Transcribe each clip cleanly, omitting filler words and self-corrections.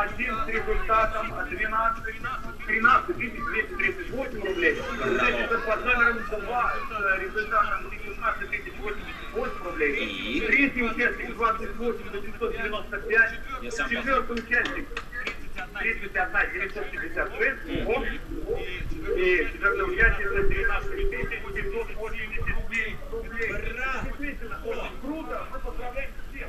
один с результатом 13 238 рублей. Участник под номером 2 с результатом 19 088 рублей. Третий участник 28 895. Четвертый участник 31 956. И четвертый участник 13 989 рублей. Действительно, очень круто. Мы поздравляем всех.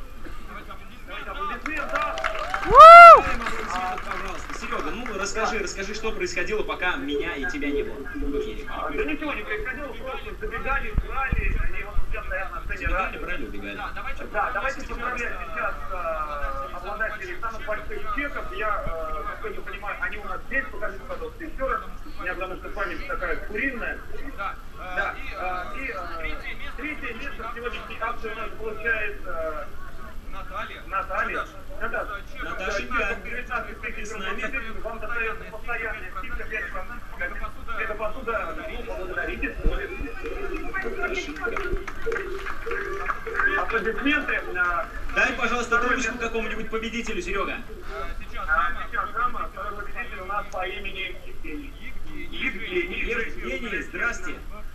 Пожалуйста, Серега, ну расскажи, что происходило, пока меня и тебя не было. Да ничего не происходило, просто забегали, брали, и вот сейчас стоят на сцене рады. Убегали. Да, давайте поздравлять сейчас обладателей самых больших чеков. Я, насколько понимаю, они у нас здесь, покажите, пожалуйста, еще раз. У меня, потому что память такая куриная. Да, и третье место в сегодняшней акции у нас получает Наталья. Наташенька, ты с нами. Вам достается постоянная птица, 5%. Это посуда, поблагодарите. Аплодисменты. Дай, пожалуйста, трубочку какому-нибудь победителю, Серега. Сейчас дама, второй победитель у нас по имени Евгений, здрасте.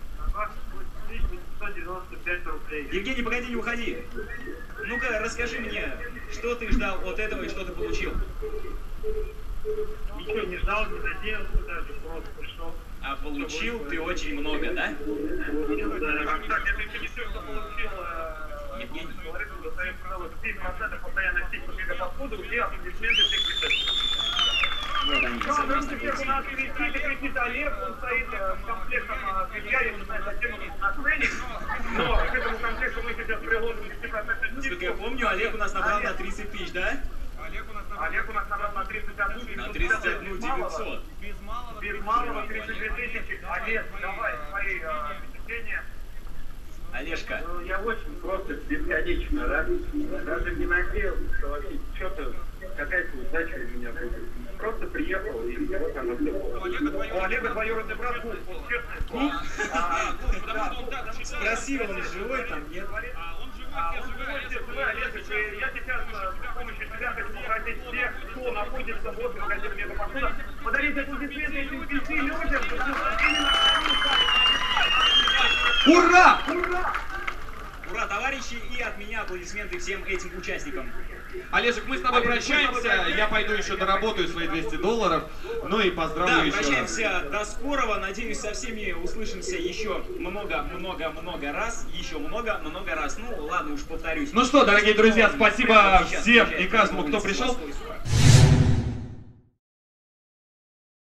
195 рублей. Евгений, погоди, не уходи. Ну-ка, расскажи мне, что ты ждал от этого и что ты получил? Ничего не ждал, не надеялся даже, просто пришел. А получил ты очень много, да? Кстати, это еще не все, что получил. Евгений. Говорит, что достает 10% постоянно стикнут мега посуду, где аплодисменты всех присутствуют. Вот они, совместно У нас кричит Олег, он стоит с комплектом я не знаю, зачем он на сцене, но к этому комплекту мы сейчас приложим 10%. Насколько я помню, Олег у нас набрал на 30 тысяч, да? Олег у нас набрал на 31 на 31 900. Без малого 32 тысячи. Олег, давай свои впечатления. Олежка. Ну, я очень просто бесконечно, да? Даже не надеялся, что вообще что-то, какая-то удача у меня будет. Просто приехал, и вот оно все. У Олега двоюродный брат был, вот честное слово. Спроси, он живой там, нет? Он живой, Олег, и я сейчас с помощью тебя хочу попросить всех, кто находится возле магазина Мегапосуда, подарить аплодисменты этим 5 людям, потому что именно они стали. Ура! Ура, товарищи, и от меня аплодисменты всем этим участникам. Олежек, мы с тобой прощаемся, я пойду еще доработаю свои $200, ну и поздравлю Да, еще прощаемся раз. до скорого, надеюсь, со всеми услышимся еще много-много-много раз, еще много-много раз, ну ладно уж повторюсь. Ну что, дорогие друзья, спасибо всем и каждому, кто пришел.